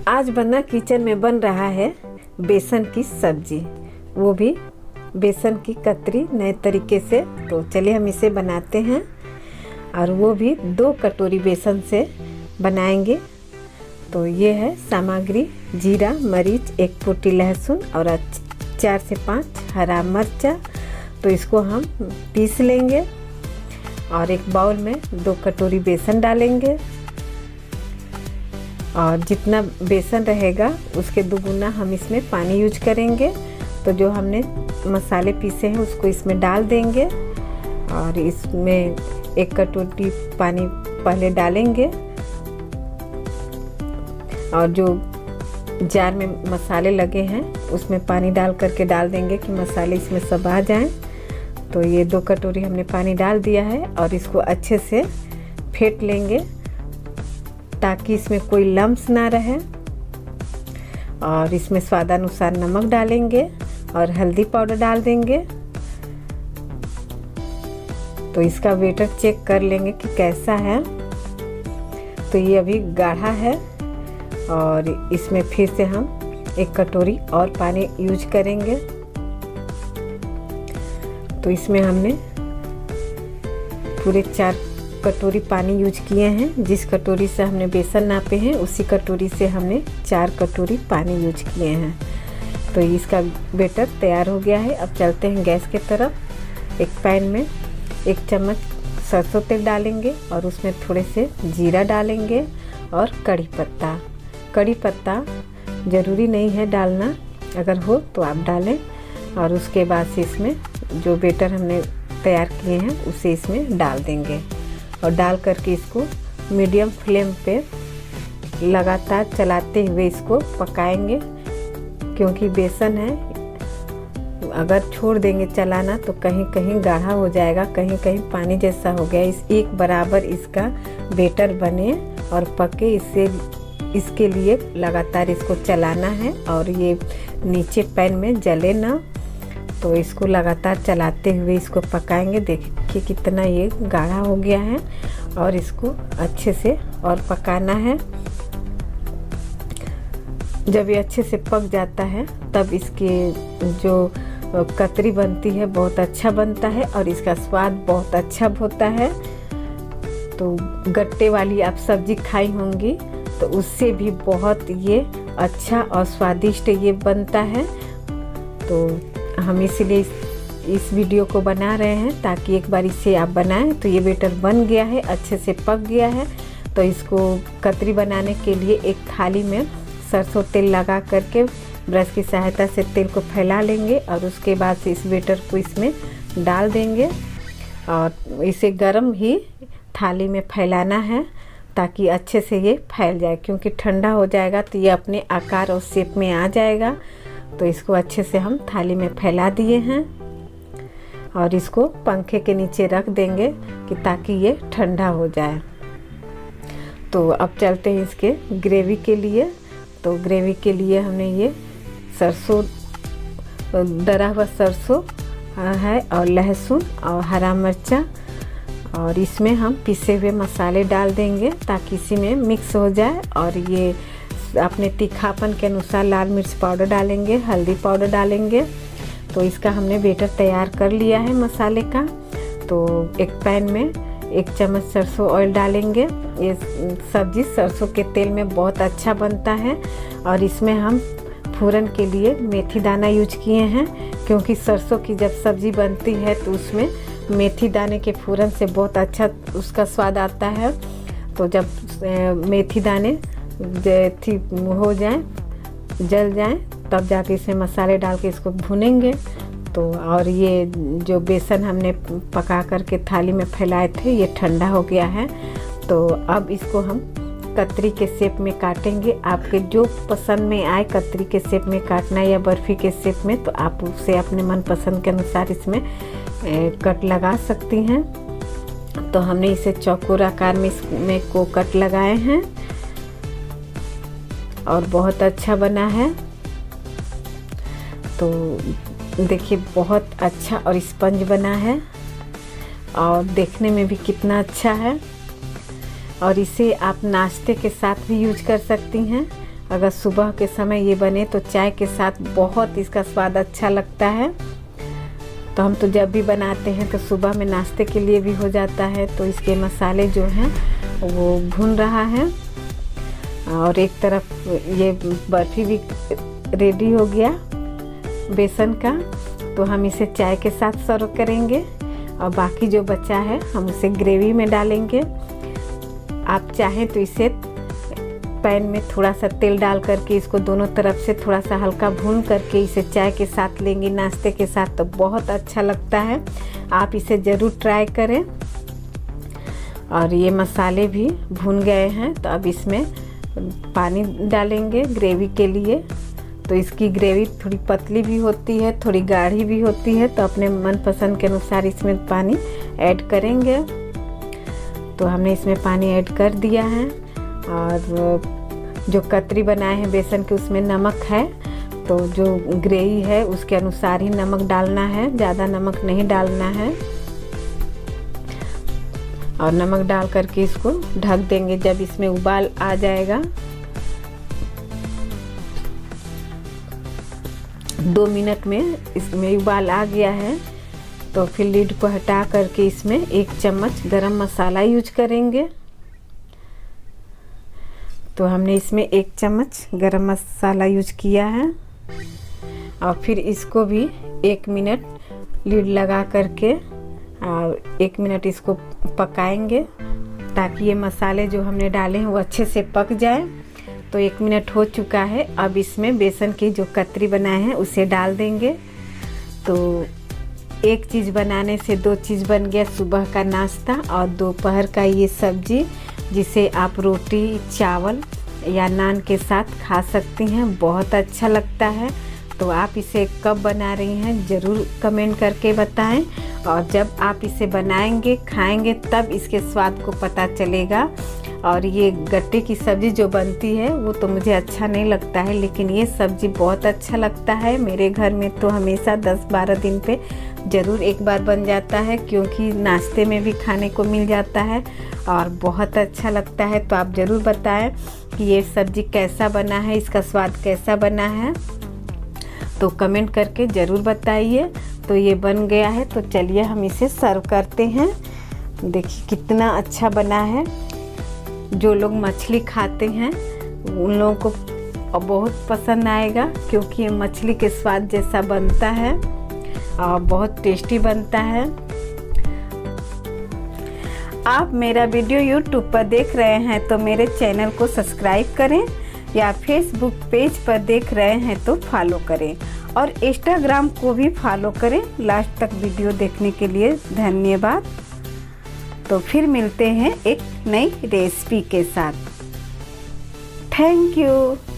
आज बना किचन में बन रहा है बेसन की सब्जी, वो भी बेसन की कतरी नए तरीके से। तो चलिए हम इसे बनाते हैं, और वो भी 2 कटोरी बेसन से बनाएंगे। तो ये है सामग्री: जीरा, मरीच, 1 फुटी लहसुन और 4 से 5 हरा मिर्चा। तो इसको हम पीस लेंगे और एक बाउल में 2 कटोरी बेसन डालेंगे, और जितना बेसन रहेगा उसके दुगुना हम इसमें पानी यूज करेंगे। तो जो हमने मसाले पीसे हैं उसको इसमें डाल देंगे, और इसमें 1 कटोरी पानी पहले डालेंगे, और जो जार में मसाले लगे हैं उसमें पानी डाल करके डाल देंगे कि मसाले इसमें सब आ जाएं। तो ये 2 कटोरी हमने पानी डाल दिया है, और इसको अच्छे से फेंट लेंगे ताकि इसमें कोई लम्स ना रहे। और इसमें स्वादानुसार नमक डालेंगे और हल्दी पाउडर डाल देंगे। तो इसका बैटर चेक कर लेंगे कि कैसा है। तो ये अभी गाढ़ा है, और इसमें फिर से हम 1 कटोरी और पानी यूज करेंगे। तो इसमें हमने पूरे 4 कटोरी पानी यूज किए हैं। जिस कटोरी से हमने बेसन नापे हैं उसी कटोरी से हमने 4 कटोरी पानी यूज किए हैं। तो इसका बैटर तैयार हो गया है। अब चलते हैं गैस की तरफ। एक पैन में 1 चम्मच सरसों तेल डालेंगे, और उसमें थोड़े से जीरा डालेंगे और कड़ी पत्ता ज़रूरी नहीं है डालना, अगर हो तो आप डालें। और उसके बाद से इसमें जो बैटर हमने तैयार किए हैं उसे इसमें डाल देंगे, और डाल करके इसको मीडियम फ्लेम पे लगातार चलाते हुए इसको पकाएंगे। क्योंकि बेसन है, अगर छोड़ देंगे चलाना तो कहीं कहीं गाढ़ा हो जाएगा, कहीं कहीं पानी जैसा हो गया। इस एक बराबर इसका बैटर बने और पके, इसके लिए लगातार इसको चलाना है, और ये नीचे पैन में जले ना। तो इसको लगातार चलाते हुए इसको पकाएंगे। देखिए कितना ये गाढ़ा हो गया है, और इसको अच्छे से और पकाना है। जब ये अच्छे से पक जाता है तब इसके जो कतरी बनती है बहुत अच्छा बनता है, और इसका स्वाद बहुत अच्छा होता है। तो गट्टे वाली आप सब्जी खाई होंगी तो उससे भी बहुत ये अच्छा और स्वादिष्ट ये बनता है। तो हम इसीलिए इस वीडियो को बना रहे हैं ताकि एक बार इसे आप बनाएं। तो ये बैटर बन गया है, अच्छे से पक गया है। तो इसको कतरी बनाने के लिए एक थाली में सरसों तेल लगा करके ब्रश की सहायता से तेल को फैला लेंगे, और उसके बाद से इस बैटर को इसमें डाल देंगे, और इसे गरम ही थाली में फैलाना है ताकि अच्छे से ये फैल जाए। क्योंकि ठंडा हो जाएगा तो ये अपने आकार और शेप में आ जाएगा। तो इसको अच्छे से हम थाली में फैला दिए हैं, और इसको पंखे के नीचे रख देंगे कि ताकि ये ठंडा हो जाए। तो अब चलते हैं इसके ग्रेवी के लिए। तो ग्रेवी के लिए हमने ये सरसों, दरा हुआ सरसों है, और लहसुन और हरा मिर्चा, और इसमें हम पिसे हुए मसाले डाल देंगे ताकि इसी में मिक्स हो जाए। और ये अपने तीखापन के अनुसार लाल मिर्च पाउडर डालेंगे, हल्दी पाउडर डालेंगे। तो इसका हमने बैटर तैयार कर लिया है मसाले का। तो एक पैन में 1 चम्मच सरसों ऑयल डालेंगे। ये सब्जी सरसों के तेल में बहुत अच्छा बनता है, और इसमें हम फ़ूरन के लिए मेथी दाना यूज किए हैं। क्योंकि सरसों की जब सब्ज़ी बनती है तो उसमें मेथी दाने के फ़ूरन से बहुत अच्छा उसका स्वाद आता है। तो जब मेथी दाने हो जाएं, जल जाएं, तब जाके इसमें मसाले डाल के इसको भुनेंगे। तो और ये जो बेसन हमने पका करके थाली में फैलाए थे ये ठंडा हो गया है। तो अब इसको हम कतरी के शेप में काटेंगे। आपके जो पसंद में आए, कतरी के शेप में काटना या बर्फ़ी के शेप में, तो आप उसे अपने मन पसंद के अनुसार इसमें कट लगा सकती हैं। तो हमने इसे चौकोर आकार में इसमें को कट लगाए हैं, और बहुत अच्छा बना है। तो देखिए बहुत अच्छा और स्पंज बना है, और देखने में भी कितना अच्छा है। और इसे आप नाश्ते के साथ भी यूज कर सकती हैं। अगर सुबह के समय ये बने तो चाय के साथ बहुत इसका स्वाद अच्छा लगता है। तो हम तो जब भी बनाते हैं तो सुबह में नाश्ते के लिए भी हो जाता है। तो इसके मसाले जो हैं वो भून रहा है और एक तरफ ये बर्फ़ी भी रेडी हो गया बेसन का। तो हम इसे चाय के साथ सर्व करेंगे और बाकी जो बचा है हम उसे ग्रेवी में डालेंगे। आप चाहें तो इसे पैन में थोड़ा सा तेल डाल करके इसको दोनों तरफ से थोड़ा सा हल्का भून करके इसे चाय के साथ लेंगे नाश्ते के साथ, तो बहुत अच्छा लगता है। आप इसे ज़रूर ट्राई करें। और ये मसाले भी भून गए हैं तो अब इसमें पानी डालेंगे ग्रेवी के लिए। तो इसकी ग्रेवी थोड़ी पतली भी होती है, थोड़ी गाढ़ी भी होती है, तो अपने मनपसंद के अनुसार इसमें पानी ऐड करेंगे। तो हमने इसमें पानी ऐड कर दिया है और जो कतरी बनाए हैं बेसन के उसमें नमक है, तो जो ग्रेवी है उसके अनुसार ही नमक डालना है, ज़्यादा नमक नहीं डालना है। और नमक डाल करके इसको ढक देंगे। जब इसमें उबाल आ जाएगा 2 मिनट में इसमें उबाल आ गया है, तो फिर लीड को हटा करके इसमें 1 चम्मच गरम मसाला यूज करेंगे। तो हमने इसमें 1 चम्मच गरम मसाला यूज किया है और फिर इसको भी 1 मिनट लीड लगा करके और 1 मिनट इसको पकाएंगे ताकि ये मसाले जो हमने डाले हैं वो अच्छे से पक जाए। तो 1 मिनट हो चुका है। अब इसमें बेसन की जो कतरी बनाए हैं उसे डाल देंगे। तो एक चीज़ बनाने से 2 चीज़ बन गया, सुबह का नाश्ता और दोपहर का ये सब्जी, जिसे आप रोटी चावल या नान के साथ खा सकती हैं। बहुत अच्छा लगता है। तो आप इसे कब बना रही हैं ज़रूर कमेंट करके बताएं। और जब आप इसे बनाएंगे खाएंगे तब इसके स्वाद को पता चलेगा। और ये गट्टे की सब्ज़ी जो बनती है वो तो मुझे अच्छा नहीं लगता है, लेकिन ये सब्ज़ी बहुत अच्छा लगता है। मेरे घर में तो हमेशा 10-12 दिन पे ज़रूर एक बार बन जाता है, क्योंकि नाश्ते में भी खाने को मिल जाता है और बहुत अच्छा लगता है। तो आप ज़रूर बताएं कि ये सब्ज़ी कैसा बना है, इसका स्वाद कैसा बना है, तो कमेंट करके ज़रूर बताइए। तो ये बन गया है, तो चलिए हम इसे सर्व करते हैं। देखिए कितना अच्छा बना है। जो लोग मछली खाते हैं उन लोगों को बहुत पसंद आएगा, क्योंकि ये मछली के स्वाद जैसा बनता है और बहुत टेस्टी बनता है। आप मेरा वीडियो YouTube पर देख रहे हैं तो मेरे चैनल को सब्सक्राइब करें, या फेसबुक पेज पर देख रहे हैं तो फॉलो करें, और इंस्टाग्राम को भी फॉलो करें। लास्ट तक वीडियो देखने के लिए धन्यवाद। तो फिर मिलते हैं एक नई रेसिपी के साथ। Thank you.